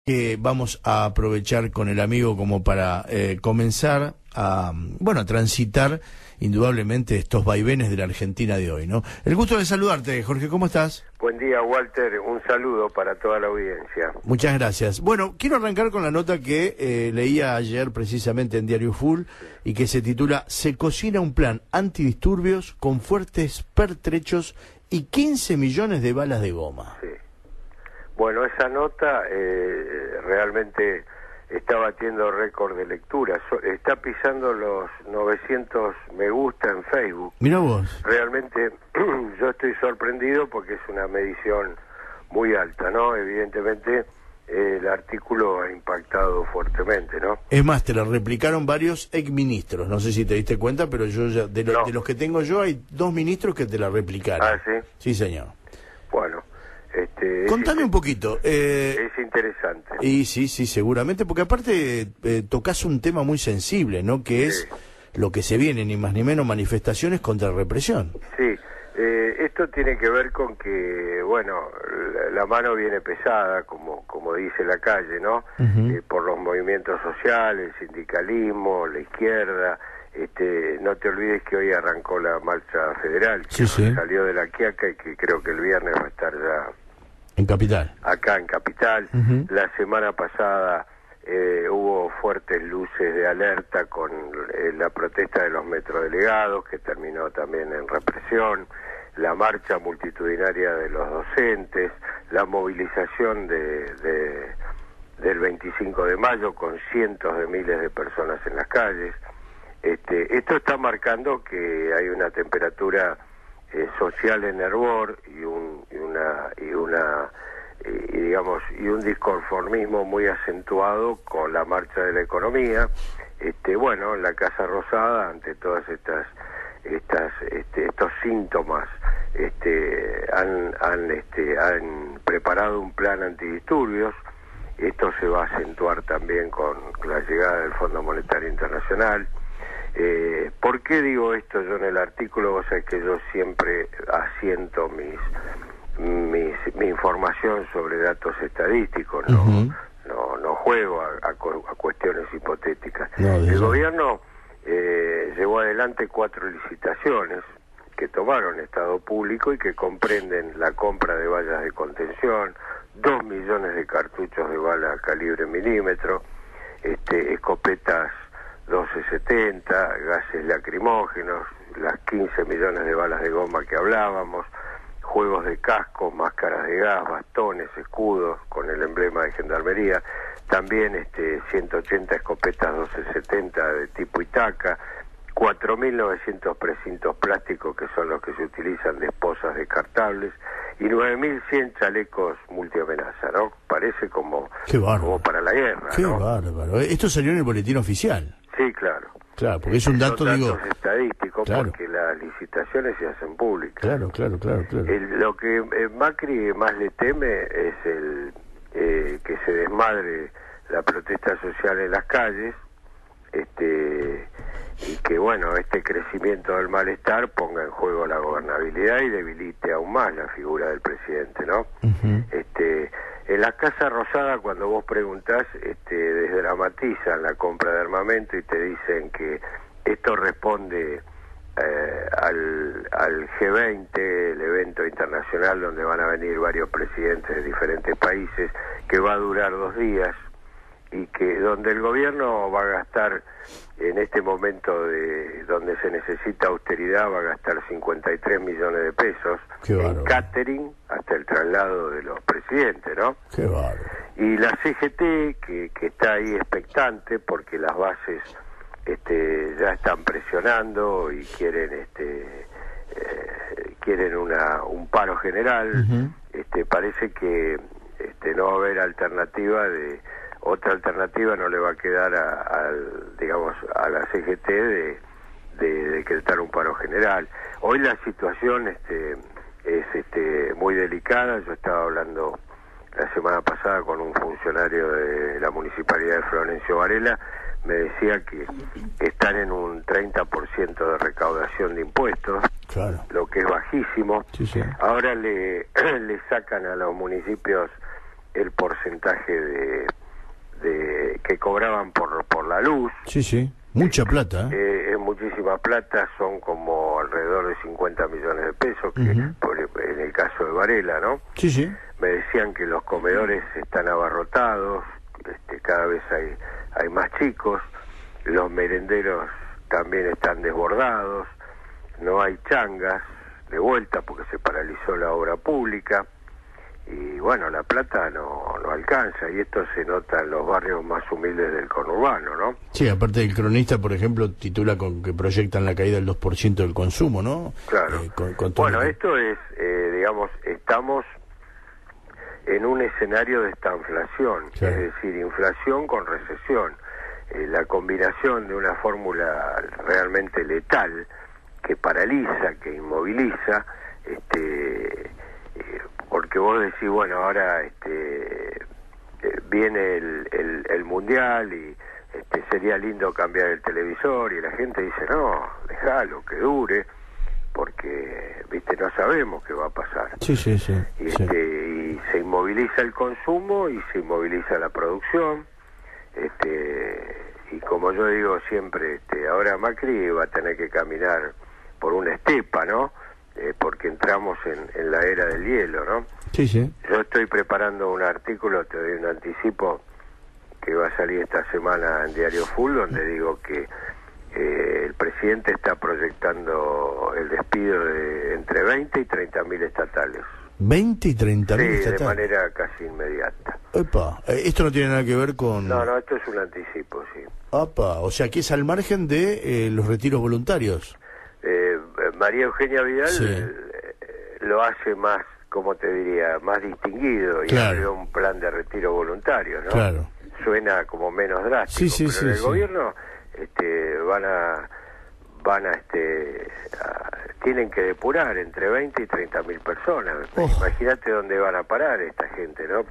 Que vamos a aprovechar con el amigo como para comenzar a transitar indudablemente estos vaivenes de la Argentina de hoy, ¿no? El gusto de saludarte, Jorge, ¿cómo estás? Buen día, Walter, un saludo para toda la audiencia. Muchas gracias. Bueno, quiero arrancar con la nota que leía ayer precisamente en Diario Full y que se titula "Se cocina un plan antidisturbios con fuertes pertrechos y 15 millones de balas de goma". Sí. Bueno, esa nota realmente está batiendo récord de lectura. Está pisando los 900 me gusta en Facebook. Mira vos. Realmente yo estoy sorprendido porque es una medición muy alta, ¿no? Evidentemente el artículo ha impactado fuertemente, ¿no? Es más, te la replicaron varios exministros. No sé si te diste cuenta, pero yo ya de los que tengo yo hay 2 ministros que te la replicaron. Ah, ¿sí? Sí, señor. Bueno. Contame un poquito. Es interesante. Y sí, seguramente, porque aparte tocas un tema muy sensible, ¿no? Que es lo que se viene, ni más ni menos, manifestaciones contra represión. Sí, esto tiene que ver con que, bueno, la mano viene pesada, como dice la calle, ¿no? Por los movimientos sociales, el sindicalismo, la izquierda. No te olvides que hoy arrancó la marcha federal, que salió de La Quiaca y que creo que el viernes va a estar ya en Capital. Acá en Capital. La semana pasada hubo fuertes luces de alerta con la protesta de los metrodelegados, que terminó también en represión, la marcha multitudinaria de los docentes, la movilización del 25 de mayo con cientos de miles de personas en las calles. Esto está marcando que hay una temperatura social en hervor y un disconformismo muy acentuado con la marcha de la economía. La Casa Rosada, ante todas estos síntomas, han preparado un plan antidisturbios. Esto se va a acentuar también con la llegada del Fondo Monetario Internacional. ¿Por qué digo esto yo en el artículo? Vos sabés que yo siempre asiento mi información sobre datos estadísticos, no juego a cuestiones hipotéticas. El gobierno llevó adelante 4 licitaciones que tomaron Estado público y que comprenden la compra de vallas de contención, 2 millones de cartuchos de bala calibre milímetro, escopetas 1270, gases lacrimógenos, las 15 millones de balas de goma que hablábamos, juegos de casco, máscaras de gas, bastones, escudos con el emblema de Gendarmería, también 180 escopetas 1270 de tipo Itaca, 4.900 precintos plásticos que son los que se utilizan de esposas descartables y 9.100 chalecos multiamenaza, ¿no? Parece como para la guerra, ¡Qué bárbaro! Esto salió en el boletín oficial. Sí, claro. Claro, porque es un dato, datos estadísticos, porque las licitaciones se hacen públicas. Claro. Lo que Macri más le teme es que se desmadre la protesta social en las calles, y que, este crecimiento del malestar ponga en juego la gobernabilidad y debilite aún más la figura del presidente, ¿no? En la Casa Rosada, cuando vos preguntás, desdramatizan la compra de armamento y te dicen que esto responde al G20, el evento internacional donde van a venir varios presidentes de diferentes países, que va a durar 2 días y que donde el gobierno va a gastar, en este momento donde se necesita austeridad, va a gastar 53 millones de pesos en catering hasta el traslado de los presidentes, ¿no? Qué bárbaro. Y la CGT, que está ahí expectante porque las bases ya están presionando y quieren un paro general. Parece que no va a haber otra alternativa no le va a quedar a la CGT de decretar un paro general. Hoy la situación es muy delicada. Yo estaba hablando la semana pasada con un funcionario de la Municipalidad de Florencio Varela, me decía que están en un 30% de recaudación de impuestos, lo que es bajísimo. Ahora le sacan a los municipios el porcentaje de que cobraban por la luz. Sí, mucha plata. Es muchísima plata, son como alrededor de 50 millones de pesos, que en el caso de Varela, ¿no? Sí. Me decían que los comedores están abarrotados, cada vez hay más chicos, los merenderos también están desbordados, no hay changas de vuelta porque se paralizó la obra pública, y bueno, la plata no alcanza, y esto se nota en los barrios más humildes del conurbano, ¿no? Sí, aparte del Cronista, por ejemplo, titula con que proyectan la caída del 2% del consumo, ¿no? Claro. Bueno, esto es, digamos, estamos en un escenario de estanflación, claro. Es decir, inflación con recesión, la combinación de una fórmula realmente letal que paraliza, que inmoviliza, porque vos decís, bueno, ahora viene el mundial y sería lindo cambiar el televisor, y la gente dice, no, déjalo, que dure, porque, viste, no sabemos qué va a pasar. Sí. Y se inmoviliza el consumo y se inmoviliza la producción, y como yo digo siempre, ahora Macri va a tener que caminar por una estepa, ¿no? Porque entramos en la era del hielo, ¿no? Sí. Yo estoy preparando un artículo, te doy un anticipo, que va a salir esta semana en Diario Full, donde digo que el presidente está proyectando el despido de entre 20 y 30 mil estatales. 20 y 30 mil estatales. De manera casi inmediata. Epa, esto no tiene nada que ver con... No, esto es un anticipo, sí. Epa, o sea que es al margen de los retiros voluntarios. María Eugenia Vidal lo hace más, como te diría, más distinguido, y abrió un plan de retiro voluntario, ¿no? Claro. Suena como menos drástico, pero en el gobierno tienen que depurar entre 20 y 30 mil personas. Imagínate dónde van a parar esta gente, ¿no?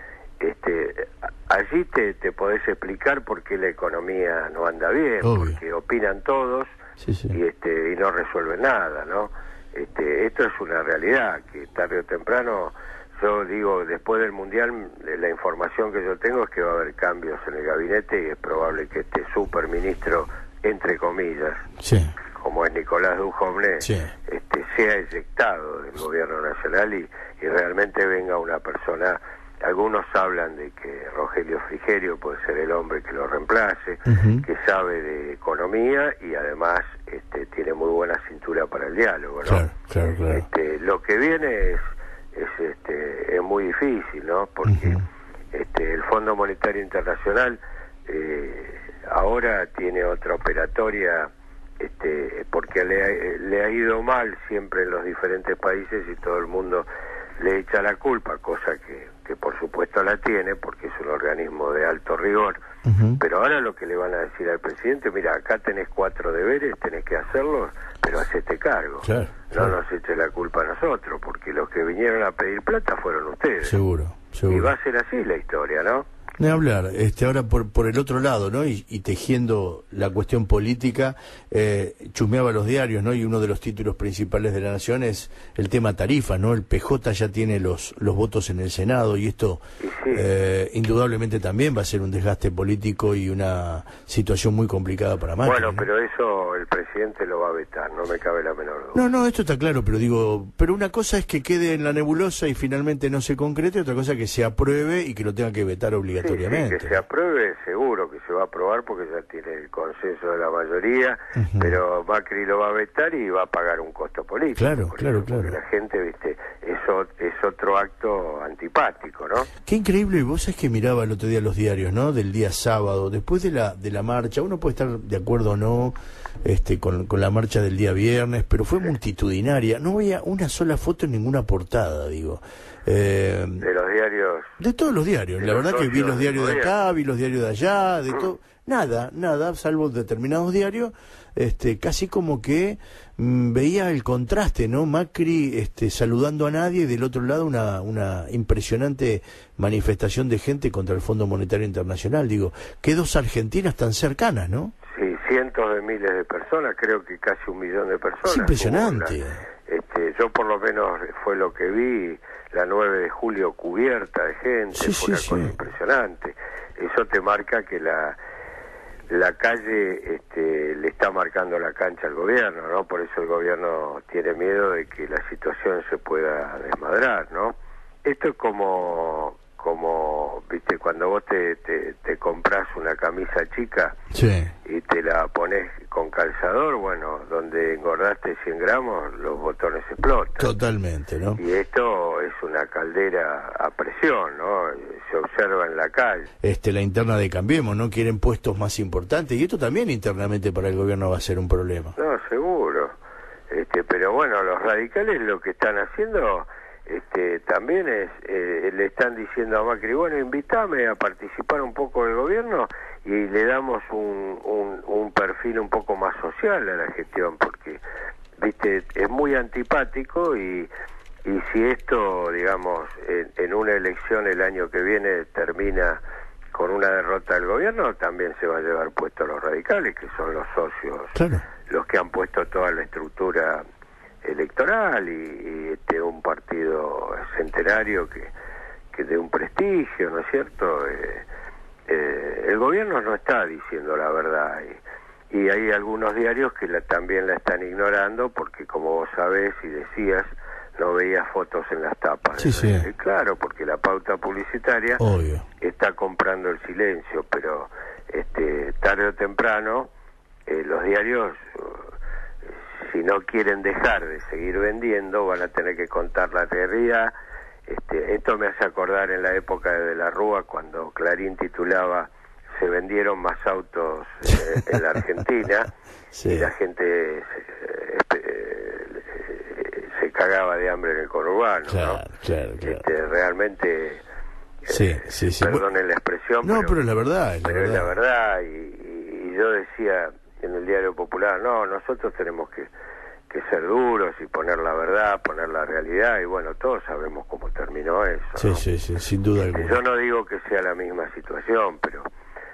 Allí te podés explicar por qué la economía no anda bien, porque opinan todos y no resuelven nada, ¿no? Esto es una realidad que tarde o temprano, yo digo, después del mundial, la información que yo tengo es que va a haber cambios en el gabinete, y es probable que este superministro, entre comillas, como es Nicolás Dujovne, sea eyectado del gobierno nacional y realmente venga una persona. Algunos hablan de que Rogelio Frigerio puede ser el hombre que lo reemplace, que sabe de economía y además tiene muy buena cintura para el diálogo, ¿no? Claro. Lo que viene es muy difícil, ¿no? Porque el Fondo Monetario Internacional ahora tiene otra operatoria, porque le ha ido mal siempre en los diferentes países y todo el mundo le echa la culpa, cosa que por supuesto la tiene, porque es un organismo de alto rigor, pero ahora lo que le van a decir al presidente, mira, acá tenés 4 deberes, tenés que hacerlos, pero hacete cargo, no nos eche la culpa a nosotros, porque los que vinieron a pedir plata fueron ustedes. Seguro. Y va a ser así la historia, ¿no? Ni hablar, ahora por el otro lado, ¿no? Y tejiendo la cuestión política, chusmeaba los diarios, ¿no? Y uno de los títulos principales de La Nación es el tema tarifa, ¿no? El PJ ya tiene los votos en el Senado, y esto indudablemente también va a ser un desgaste político y una situación muy complicada para Macri. Bueno, pero eso el presidente lo va a vetar, no me cabe la menor duda. No, esto está claro, pero una cosa es que quede en la nebulosa y finalmente no se concrete, otra cosa es que se apruebe y que lo tenga que vetar obligatoriamente. Sí, que se apruebe, seguro que se va a aprobar porque ya tiene el consenso de la mayoría, pero Macri lo va a vetar y va a pagar un costo político. Claro. Porque la gente, viste, es otro acto antipático, ¿no? Qué increíble, vos sabés que miraba el otro día los diarios, ¿no? Del día sábado, después de la marcha, uno puede estar de acuerdo o no con la marcha del día viernes, pero fue multitudinaria, no había una sola foto en ninguna portada, digo. De los diarios. De todos los diarios, la verdad que vi los diarios de acá, vi los diarios de allá, de todo, nada, salvo determinados diarios, casi como que veía el contraste, ¿no? Macri saludando a nadie, y del otro lado una impresionante manifestación de gente contra el Fondo Monetario Internacional. Digo, qué dos Argentinas tan cercanas, ¿no? Sí, cientos de miles de personas, creo que casi 1 millón de personas. Es impresionante. Yo por lo menos fue lo que vi, la 9 de julio cubierta de gente, fue una cosa impresionante. Eso te marca que la calle le está marcando la cancha al gobierno, ¿no? Por eso el gobierno tiene miedo de que la situación se pueda desmadrar, ¿no? Esto es como viste, cuando vos te compras una camisa chica y te la pones con calzador, bueno, donde engordaste 100 gramos, los botones explotan. Totalmente, ¿no? Y esto es una caldera a presión, ¿no? Se observa en la calle. La interna de Cambiemos, ¿no? Quieren puestos más importantes, y esto también internamente para el gobierno va a ser un problema. No, seguro. Pero bueno, los radicales lo que están haciendo... también le están diciendo a Macri, bueno, invítame a participar un poco del gobierno y le damos un perfil un poco más social a la gestión, porque viste, es muy antipático y si esto, digamos, en una elección el año que viene termina con una derrota del gobierno, también se va a llevar puesto a los radicales, que son los socios, los que han puesto toda la estructura electoral y un partido centenario que de un prestigio, ¿no es cierto? El gobierno no está diciendo la verdad y hay algunos diarios que también la están ignorando porque, como vos sabés y decías, no veías fotos en las tapas. Claro, porque la pauta publicitaria está comprando el silencio, pero tarde o temprano los diarios, si no quieren dejar de seguir vendiendo, van a tener que contar la realidad. Esto me hace acordar en la época de la Rúa, cuando Clarín titulaba "Se vendieron más autos en la Argentina", y la gente se cagaba de hambre en el conurbano, ¿no? Realmente, perdonen la expresión, pero es la verdad. Es la verdad, y yo decía en el Diario Popular, no, nosotros tenemos que ser duros y poner la verdad, poner la realidad, y bueno, todos sabemos cómo terminó eso, ¿no? Sí, sin duda alguna. Yo no digo que sea la misma situación, pero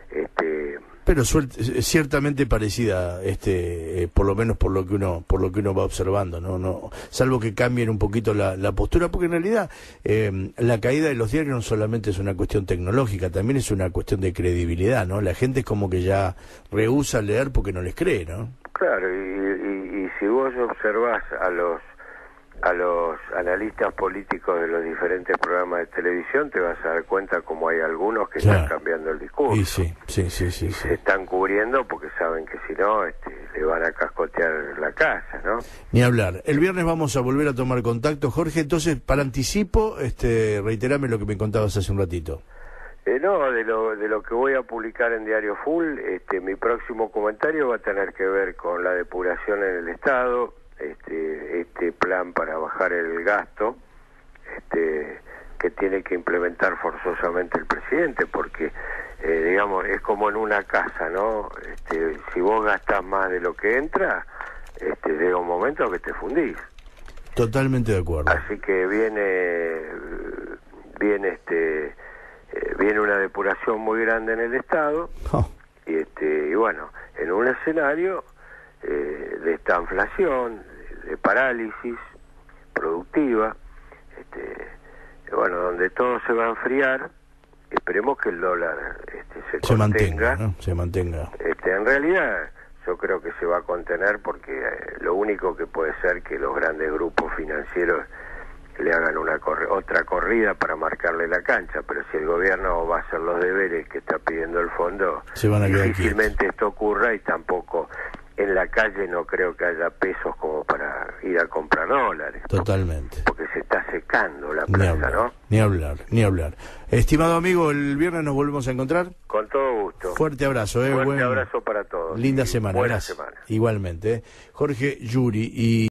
ciertamente parecida, por lo menos por lo que uno va observando, no salvo que cambien un poquito la postura, porque en realidad la caída de los diarios no solamente es una cuestión tecnológica, también es una cuestión de credibilidad, ¿no? La gente es como que ya rehúsa leer porque no les cree, ¿no? Claro, y si vos observás a los analistas políticos de los diferentes programas de televisión, te vas a dar cuenta como hay algunos que están cambiando el discurso. Sí. Se están cubriendo porque saben que si no, le van a cascotear la casa, ¿no? Ni hablar. El viernes vamos a volver a tomar contacto, Jorge. Entonces, para anticipo, reiterame lo que me contabas hace un ratito. No, de lo que voy a publicar en Diario Full, mi próximo comentario va a tener que ver con la depuración en el Estado, este plan para bajar el gasto, que tiene que implementar forzosamente el presidente, porque digamos, es como en una casa, ¿no? Si vos gastás más de lo que entra, llega un momento que te fundís. Totalmente de acuerdo. Así que viene una depuración muy grande en el Estado, y bueno, en un escenario de esta inflación, de parálisis productiva, bueno, donde todo se va a enfriar. Esperemos que el dólar se mantenga, ¿no? Se mantenga. En realidad yo creo que se va a contener, porque lo único que puede ser que los grandes grupos financieros le hagan otra corrida para marcarle la cancha, pero si el gobierno va a hacer los deberes que está pidiendo el fondo, difícilmente esto ocurra, y tampoco en la calle no creo que haya pesos como para ir a comprar dólares. Totalmente. Porque se está secando la plaza, ¿no? Ni hablar. Estimado amigo, el viernes nos volvemos a encontrar. Con todo gusto. Fuerte abrazo. Fuerte abrazo para todos. Linda semana. Buena semana. Igualmente. Jorge Yuri.